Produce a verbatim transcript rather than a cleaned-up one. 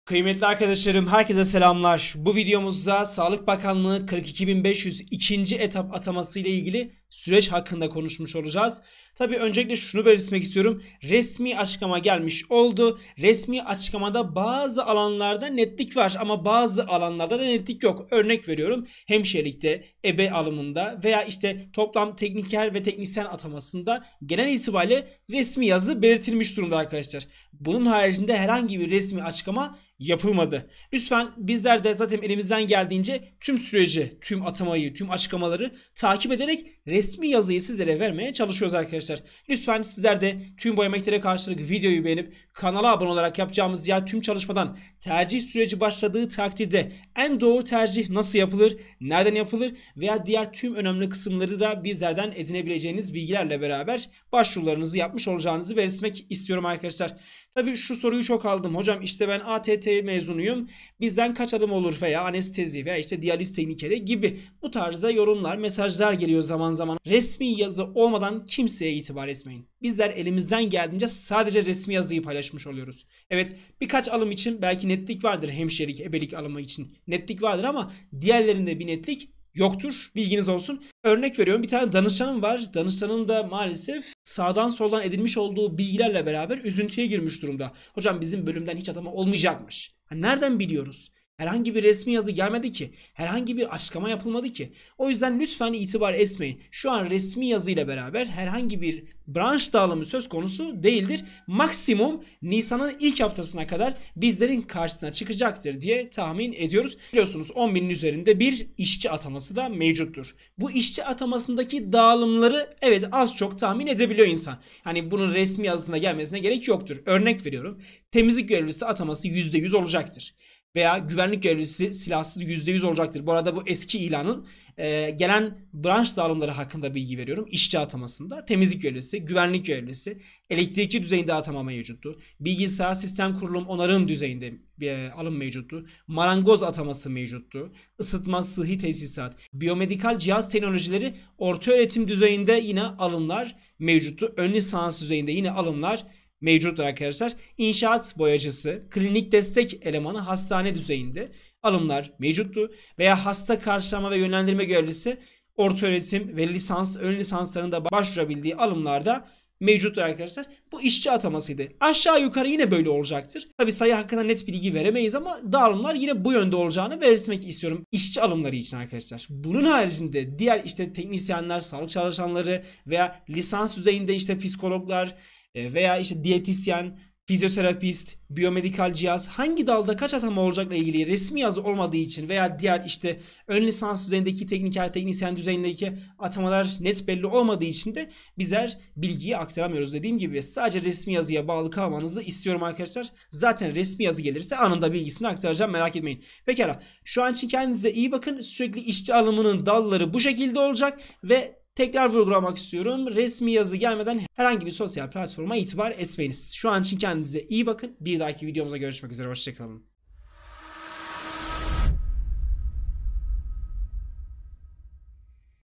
Kıymetli arkadaşlarım, herkese selamlar. Bu videomuzda Sağlık Bakanlığı kırk iki bin beş yüz ikinci etap ataması ile ilgili süreç hakkında konuşmuş olacağız. Tabii öncelikle şunu belirtmek istiyorum. Resmi açıklama gelmiş oldu. Resmi açıklamada bazı alanlarda netlik var ama bazı alanlarda da netlik yok. Örnek veriyorum, hemşirelikte, ebe alımında veya işte toplam tekniker ve teknisyen atamasında genel itibariyle resmi yazı belirtilmiş durumda arkadaşlar. Bunun haricinde herhangi bir resmi açıklama yapılmadı. Lütfen bizler de zaten elimizden geldiğince tüm süreci, tüm atamayı, tüm açıklamaları takip ederek resmi yazıyı sizlere vermeye çalışıyoruz arkadaşlar. Lütfen sizler de tüm bu emeklere karşılık videoyu beğenip kanala abone olarak yapacağımız diğer tüm çalışmadan tercih süreci başladığı takdirde en doğru tercih nasıl yapılır, nereden yapılır veya diğer tüm önemli kısımları da bizlerden edinebileceğiniz bilgilerle beraber başvurularınızı yapmış olacağınızı belirtmek istiyorum arkadaşlar. Tabii şu soruyu çok aldım. Hocam işte ben A T T mezunuyum. Bizden kaç adım olur veya anestezi veya işte diyaliz teknikeri gibi bu tarzda yorumlar, mesajlar geliyor zaman zaman. Resmi yazı olmadan kimseye itibar etmeyin. Bizler elimizden geldiğince sadece resmi yazıyı paylaşmış oluyoruz. Evet, birkaç alım için belki netlik vardır, hemşirelik, ebelik alımı için netlik vardır ama diğerlerinde bir netlik yoktur. Bilginiz olsun. Örnek veriyorum, bir tane danışanım var. Danışanın da maalesef sağdan soldan edinmiş olduğu bilgilerle beraber üzüntüye girmiş durumda. Hocam bizim bölümden hiç atama olmayacakmış. Ha, nereden biliyoruz? Herhangi bir resmi yazı gelmedi ki. Herhangi bir açıklama yapılmadı ki. O yüzden lütfen itibar etmeyin. Şu an resmi yazıyla beraber herhangi bir branş dağılımı söz konusu değildir. Maksimum Nisan'ın ilk haftasına kadar bizlerin karşısına çıkacaktır diye tahmin ediyoruz. Biliyorsunuz on binin üzerinde bir işçi ataması da mevcuttur. Bu işçi atamasındaki dağılımları evet az çok tahmin edebiliyor insan. Hani bunun resmi yazısına gelmesine gerek yoktur. Örnek veriyorum. Temizlik görevlisi ataması yüzde yüz olacaktır. Veya güvenlik görevlisi silahsız yüzde yüz olacaktır. Bu arada bu eski ilanın e, gelen branş dağılımları hakkında bilgi veriyorum. İşçi atamasında temizlik görevlisi, güvenlik görevlisi, elektrikçi düzeyinde atama mevcuttu. Bilgisayar sistem kurulum onarım düzeyinde bir e, alım mevcuttu. Marangoz ataması mevcuttu. Isıtma, sıhhi tesisat, biyomedikal cihaz teknolojileri orta öğretim düzeyinde yine alımlar mevcuttu. Ön lisans düzeyinde yine alımlar mevcuttur arkadaşlar. İnşaat boyacısı, klinik destek elemanı hastane düzeyinde alımlar mevcuttu. Veya hasta karşılama ve yönlendirme görevlisi orta öğretim ve lisans, ön lisanslarında başvurabildiği alımlarda mevcuttur arkadaşlar. Bu işçi atamasıydı. Aşağı yukarı yine böyle olacaktır. Tabi sayı hakkında net bilgi veremeyiz ama dağılımlar yine bu yönde olacağını belirtmek istiyorum. İşçi alımları için arkadaşlar. Bunun haricinde diğer işte teknisyenler, sağlık çalışanları veya lisans düzeyinde işte psikologlar veya işte diyetisyen, fizyoterapist, biyomedikal cihaz hangi dalda kaç atama olacakla ilgili resmi yazı olmadığı için veya diğer işte ön lisans düzeyindeki tekniker, teknisyen düzeyindeki atamalar net belli olmadığı için de bizler bilgiyi aktaramıyoruz. Dediğim gibi sadece resmi yazıya bağlı kalmanızı istiyorum arkadaşlar. Zaten resmi yazı gelirse anında bilgisini aktaracağım, merak etmeyin. Pekala, şu an için kendinize iyi bakın. Sürekli işçi alımının dalları bu şekilde olacak ve tekrar vurgulamak istiyorum. Resmi yazı gelmeden herhangi bir sosyal platforma itibar etmeyiniz. Şu an için kendinize iyi bakın. Bir dahaki videomuza görüşmek üzere. Hoşçakalın.